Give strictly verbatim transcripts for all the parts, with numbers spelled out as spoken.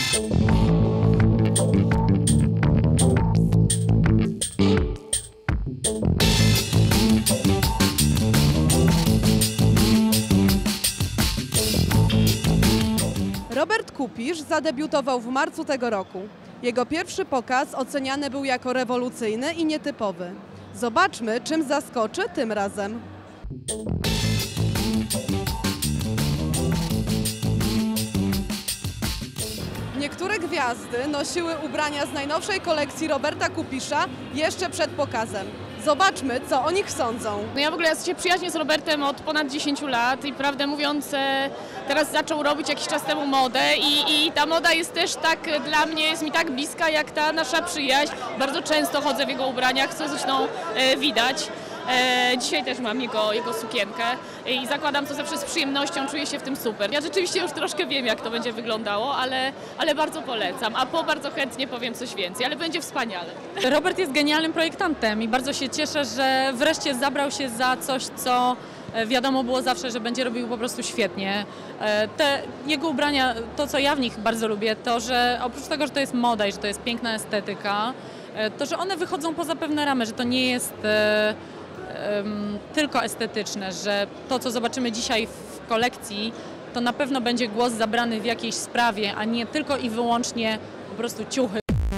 Robert Kupisz zadebiutował w marcu tego roku. Jego pierwszy pokaz oceniany był jako rewolucyjny i nietypowy. Zobaczmy, czym zaskoczy tym razem. Niektóre gwiazdy nosiły ubrania z najnowszej kolekcji Roberta Kupisza jeszcze przed pokazem. Zobaczmy, co o nich sądzą. No ja w ogóle ja się przyjaźnię z Robertem od ponad dziesięciu lat i prawdę mówiąc e, teraz zaczął robić jakiś czas temu modę i, i ta moda jest też tak dla mnie, jest mi tak bliska jak ta nasza przyjaźń. Bardzo często chodzę w jego ubraniach, co zresztą e, widać. E, dzisiaj też mam jego, jego sukienkę i zakładam to zawsze z przyjemnością, czuję się w tym super. Ja rzeczywiście już troszkę wiem, jak to będzie wyglądało, ale, ale bardzo polecam, a po bardzo chętnie powiem coś więcej, ale będzie wspaniale. Robert jest genialnym projektantem i bardzo się cieszę, że wreszcie zabrał się za coś, co wiadomo było zawsze, że będzie robił po prostu świetnie. Te jego ubrania, to co ja w nich bardzo lubię, to że oprócz tego, że to jest moda i że to jest piękna estetyka, to że one wychodzą poza pewne ramy, że to nie jest tylko estetyczne, że to, co zobaczymy dzisiaj w kolekcji, to na pewno będzie głos zabrany w jakiejś sprawie, a nie tylko i wyłącznie po prostu ciuchy.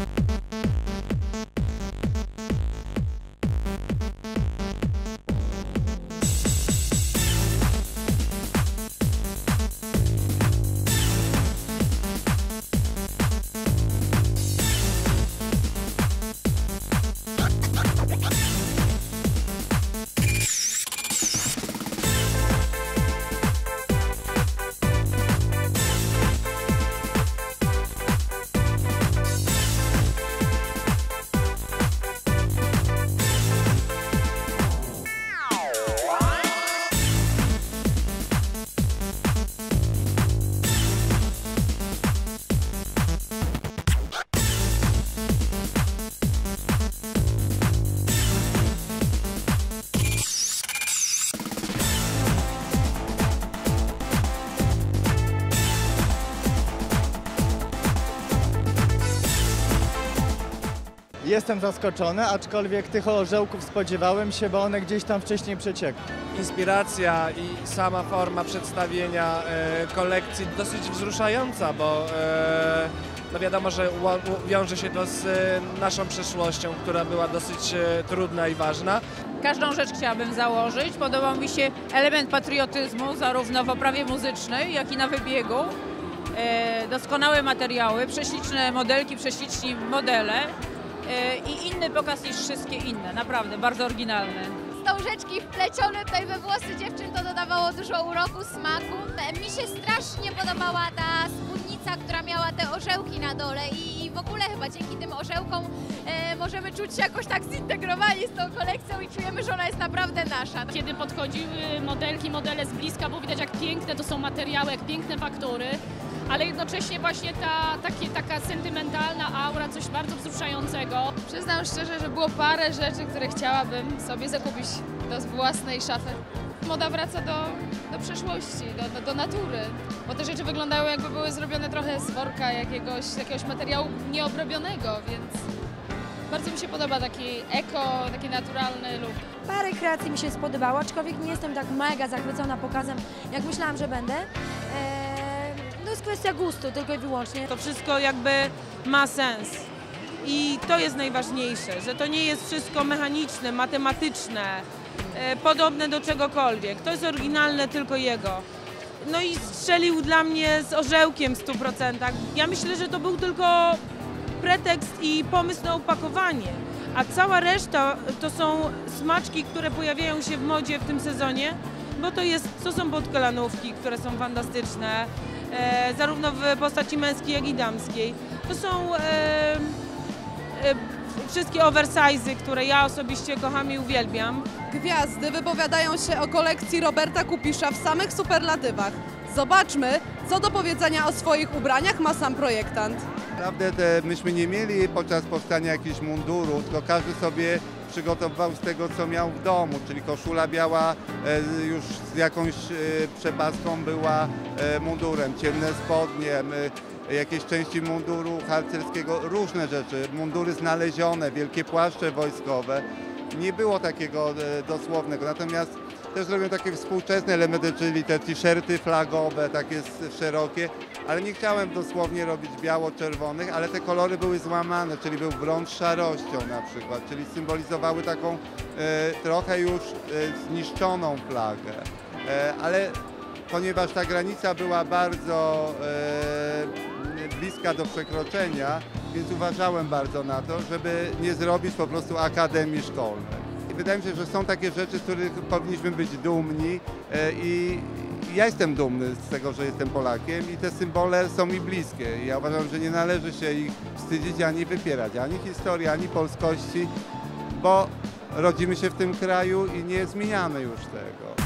Jestem zaskoczony, aczkolwiek tych orzełków spodziewałem się, bo one gdzieś tam wcześniej przeciekły. Inspiracja i sama forma przedstawienia e, kolekcji dosyć wzruszająca, bo e, no wiadomo, że wiąże się to z e, naszą przeszłością, która była dosyć e, trudna i ważna. Każdą rzecz chciałabym założyć. Podobał mi się element patriotyzmu, zarówno w oprawie muzycznej, jak i na wybiegu. E, doskonałe materiały, prześliczne modelki, prześliczni modele. I inny pokaz niż wszystkie inne, naprawdę, bardzo oryginalny. Wstążeczki wplecione tutaj we włosy dziewczyn to dodawało dużo uroku, smaku. Mi się strasznie podobała ta spódnica, która miała te orzełki na dole i w ogóle chyba dzięki tym orzełkom e, możemy czuć się jakoś tak zintegrowani z tą kolekcją i czujemy, że ona jest naprawdę nasza. Kiedy podchodziły modelki, modele z bliska, było widać jak piękne to są materiały, jak piękne faktury. Ale jednocześnie właśnie ta takie, taka sentymentalna aura, coś bardzo wzruszającego. Przyznam szczerze, że było parę rzeczy, które chciałabym sobie zakupić do własnej szafy. Moda wraca do, do przeszłości, do, do, do natury, bo te rzeczy wyglądały jakby były zrobione trochę z worka jakiegoś, jakiegoś materiału nieobrobionego, więc bardzo mi się podoba taki eko, taki naturalny look. Parę kreacji mi się spodobało, aczkolwiek nie jestem tak mega zachwycona pokazem, jak myślałam, że będę. Eee... To jest kwestia gustu, tylko i wyłącznie. To wszystko jakby ma sens i to jest najważniejsze, że to nie jest wszystko mechaniczne, matematyczne, e, podobne do czegokolwiek. To jest oryginalne tylko jego. No i strzelił dla mnie z orzełkiem w stu procentach. Ja myślę, że to był tylko pretekst i pomysł na opakowanie, a cała reszta to są smaczki, które pojawiają się w modzie w tym sezonie, bo to, jest, to są podkolanówki, które są fantastyczne. E, zarówno w postaci męskiej, jak i damskiej. To są e, e, wszystkie oversize'y, które ja osobiście kocham i uwielbiam. Gwiazdy wypowiadają się o kolekcji Roberta Kupisza w samych superlatywach. Zobaczmy, co do powiedzenia o swoich ubraniach ma sam projektant. Naprawdę te, myśmy nie mieli podczas powstania jakichś mundurów, tylko każdy sobie przygotowywał z tego, co miał w domu, czyli koszula biała e, już z jakąś e, przepaską była e, mundurem, ciemne spodnie, e, jakieś części munduru harcerskiego, różne rzeczy, mundury znalezione, wielkie płaszcze wojskowe. Nie było takiego dosłownego, natomiast też robią takie współczesne elementy, czyli te t-shirty flagowe, takie szerokie, ale nie chciałem dosłownie robić biało-czerwonych, ale te kolory były złamane, czyli był brąz szarością na przykład, czyli symbolizowały taką e, trochę już e, zniszczoną flagę. E, ale ponieważ ta granica była bardzo e, bliska do przekroczenia, więc uważałem bardzo na to, żeby nie zrobić po prostu akademii szkolnej. Wydaje mi się, że są takie rzeczy, z których powinniśmy być dumni i ja jestem dumny z tego, że jestem Polakiem i te symbole są mi bliskie. Ja uważam, że nie należy się ich wstydzić ani wypierać, ani historii, ani polskości, bo rodzimy się w tym kraju i nie zmieniamy już tego.